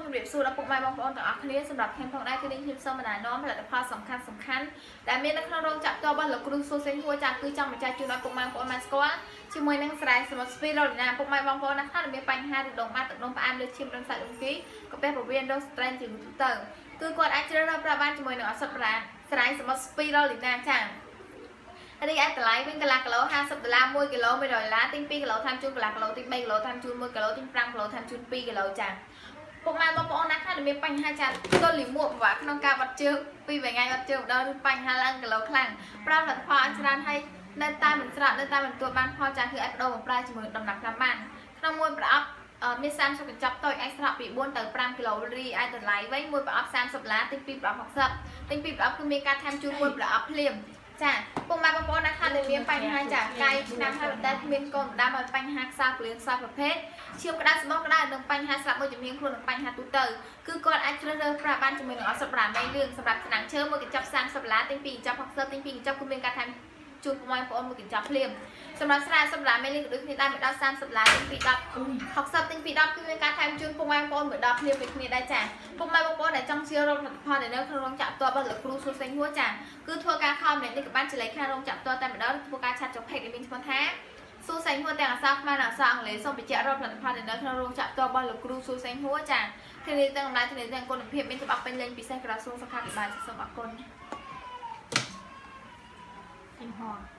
ជំរាបសួរដល់ពុកម៉ែបងប្អូនទាំងអស់គ្នាសម្រាប់ខ្ញុំផងដែរគឺនេះខ្ញុំសូមបណ្ដានាំផលិតផលសំខាន់ដែលមាននៅក្នុងរោងចក្រតរបស់លោកគ្រូស៊ូសេងហួរចាគឺចង់បញ្ជាក់ជូនដល់ពុកម៉ែបងប្អូនបានស្គាល់ជាមួយនឹងស្រែសម្រាប់ spirulina ពុកម៉ែបងប្អូនណាខ្លះមានបញ្ហារោគបាត់ទឹកនោមផ្អែមលើឈាមរឹងសាច់រង្គាយកាពះពោះវៀនរោគស្ត្រេសជាទូទៅគឺគាត់អាចជ្រើសរើសប្រើបានជាមួយនឹងឱសថបុរាណស្រែសម្រាប់ spirulina ចារីឯតម្លៃវិញកន្លះគីឡូ$50 1គីឡូ$100ទិញ2គីឡូតាមជូនកន្លះគីឡូទិញ3គីឡូតាមជូន1គីឡូទិញ5គីឡូតាមជូន2គីឡូចាពុកម៉ែបងប្អូនណាខ្លះមានបញ្ហាចាទល់លាមកពិបាកក្នុងការបាត់ជើងពីថ្ងៃបាត់ជើងម្ដងឬបញ្ហាឡើងគីឡូខ្លាំងប្រើផលិតផលអញ្ច្រើនឲ្យនៅតែមិនស្រកនៅតែមិនទទួលបានផលចាគឺអាចបដូរបំប្រើជាមួយដំណាប់តាមបានក្នុងមួយប្រអប់មាន30កញ្ចប់តូចអាចស្រកពី4ទៅ5គីឡូរីឯតម្លៃវិញមួយប្រអប់$30ទិញ2ប្រអប់60ទិញ2ប្រអប់គឺមានការថែមជូនមួយប្រអប់ភ្លាមចាពុកម៉ែបងប្អូនណាខ្លះមានបញ្ហាចាកាយឆ្នាំហើយតែមានកូនដាំឲ្យបញ្ហាខ្សោយពលៀងខ្សោយប្រភេទឈាមក្តៅស្បោះក្តៅនិងបញ្ហាស្លាប់មួយចំនួនខ្លួននិងបញ្ហាទូទៅគឺគាត់អាចជ្រើសរើសប្រើបានជាមួយនឹងឱសថបុរាណមេលឿងសម្រាប់ឆ្នាំងឈើមួយកញ្ចប់$30ទិញ2កញ្ចប់60ទិញ2កញ្ចប់គឺមានការថែមជូនពុកម៉ែបងប្អូនមួយកញ្ចប់ភ្លាមសម្រាប់ស្រែសម្រាប់មេលីក៏ដូចគ្នាដែរមួយដល់$30ទិញ2 10 60ទិញ2 10គឺមានការថែមជូនពុកម៉ែបងប្អូនមួយដល់ភ្លាមដូចគ្នាដែរចាពុកម៉ែបងប្អូនដែលចង់ជឿរោគផលិតផលដែលនៅក្នុងរោងចក្រផ្ទាល់របស់លោកគ្រូស៊ូសេងហួរចាគឺធ្វើការខមនេះក៏បានចលែកខាងរោងចក្រផ្ទាល់តែម្ដងធ្វើការឆាត់ចុះផេកដែលមានឈ្មោះថាស៊ូសេងហួរទាំងអក្សរខ្មែរនិងអក្សរអង់គ្លេសសូមបញ្ជាក់រោគផលិតផលដែលនៅក្នុងរោងចក្រផ្ទាល់របស់លោកគ្រូស៊ូសេងហួរចាធានាទាំងតម្លៃធានាទាំងគុណភាពមានច្បាប់ពេញលេញពិសេសក្រសួងសុខាភិបាលសូមអរគុណ senghour